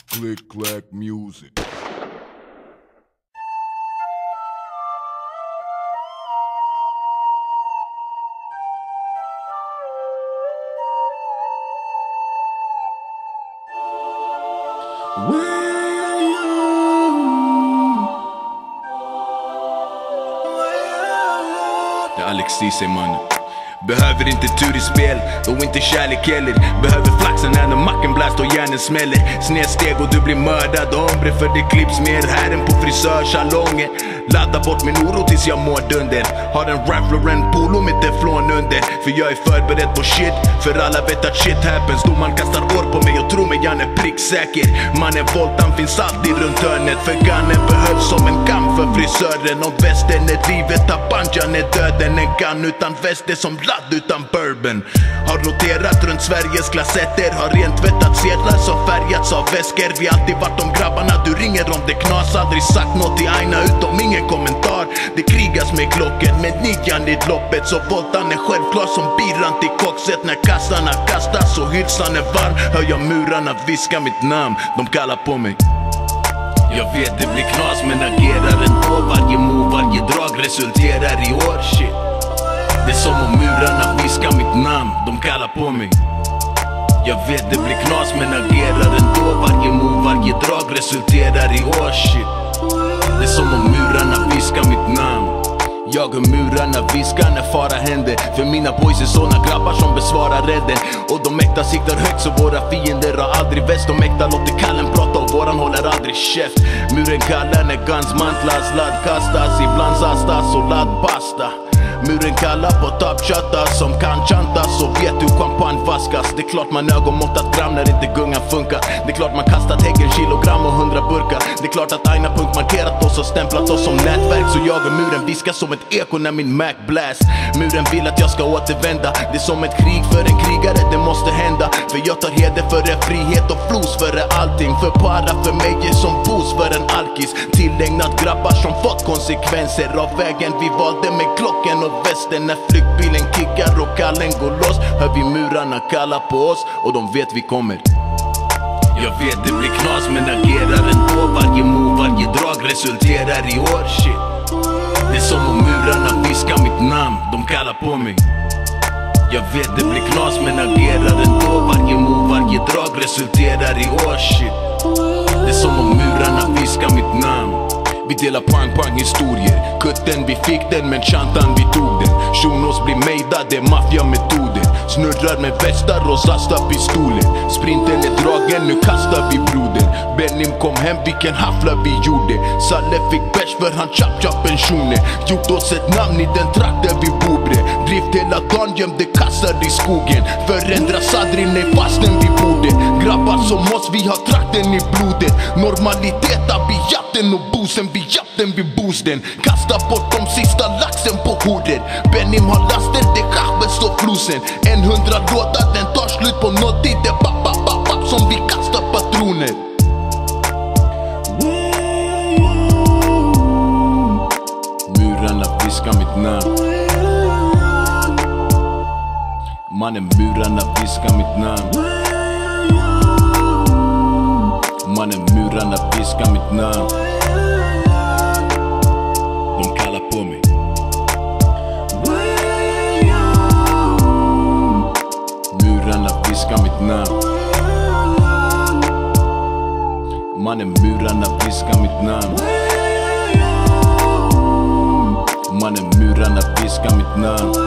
Click clack music. Det är Alex Ceesay, mannen. Behöver inte tur i spel, då inte kärlek heller. Behöver flaxen när macken blast och hjärnen smäller. Snedsteg och du blir mördad, ombre för det klipps mer. Här än på frisörsalongen. Ladda bort min oro tills jag mår dunder. Har en rifle och en polo med teflon under. För jag är förberedd på shit, för alla vet att shit happens. Domaren kastar år på mig och tror mig jag är pricksäker. Mannen voltan finns alltid runt hörnet. För gunnen behövs som en kam för frisören. Om västen är drivet, tabanjan är döden. En gun utan väst är som ladd utan bourbon. Har roterat runt Sveriges klassetter. Har rent tvättat sedlar som färgats av väskor. Vi har alltid varit de grabbarna du ringer om det knas. Aldrig sagt något i aina utom ingen kommentar. Det krigas med klockan med nian i loppet. Så voltan är självklar som biran till koxet. När kassarna kastas och hylsan är varm, hör jag murarna viska mitt namn. De kallar på mig. Jag vet det blir knas men agerar ändå. Varje move, varje drag resulterar i år. Shit. Det är som om murarna viskar mitt namn. De kallar på mig. Jag vet det blir knas men agerar ändå. Varje move, varje drag resulterar i år. Shit. Det är som om murarna viskar mitt namn. Jag hör murarna viskar när fara händer. För mina boys är såna grabbar som besvarar redden. Och de äkta siktar högt så våra fiender har aldrig väst. De äkta låter kallen prata och våran håller aldrig käft. Muren kallar när guns mantlas, ladd kastas. Ibland sastas och ladd basta. Muren kallar på tapchatta som kan chantas. Och vet hur champagne vaskas. Det är klart man ögonmåttat gram när inte gungan funkar. Det är klart man kastat häggen kilogram och 100 burkar. Det är klart att aina punkt markerat oss och stämplat oss som nätverk. Så jag och muren viskar som ett eko när min Mac blast. Muren vill att jag ska återvända. Det är som ett krig för en krigare, det måste hända. För jag tar heder före frihet och flos före allting. För para för mig är som boost för en alkis. Tillägnat grabbar som fått konsekvenser av vägen vi valde med klockan och västen. När flyktbilen kickar och kallen går loss, hör vi murarna kalla på oss och de vet vi kommer. Jag vet det blir knas men agerar ändå. Varje move, varje drag resulterar i år. Shit. Det är som om murarna viskar mitt namn. De kallar på mig. Jag vet det blir knas men agerar ändå. Varje move, varje drag resulterar i år. Shit. Det är som om murarna viskar mitt namn. Vi delar pang-pang historier. Kutten vi fick den men chantan vi tog den. Shunos blir mejda, det är maffiametoden. Snurrar med västar och sasta pistoler. Sprinten är dragen, nu kastar vi brodern. Benim kom hem, vilken haffla vi gjorde. Salle fick bärs för han chap-chap en shune. Gjort oss ett namn i den trakt där vi bor bre. Drift hela dagen, gömde kassar i skogen. Förändras aldrig, nej fastän vi borde. Grabbar som oss, vi har trakten i blodet. Normalitet av jakten och bosen. Vi jakten vid boosten. Kasta bort de sista laxen på horder. Benim har laster, det skärper så flosen. 100 låtar, den tar slut på nolltid. Det papp som vi kastar patroner. Murarna viskar mitt namn. Mannen, murarna viskar mitt namn. Mannen, murarna viskar mitt namn. De kallar på mig. Murarna viskar mitt namn. Mannen, murarna viskar mitt namn. Mannen, murarna viskar mitt namn.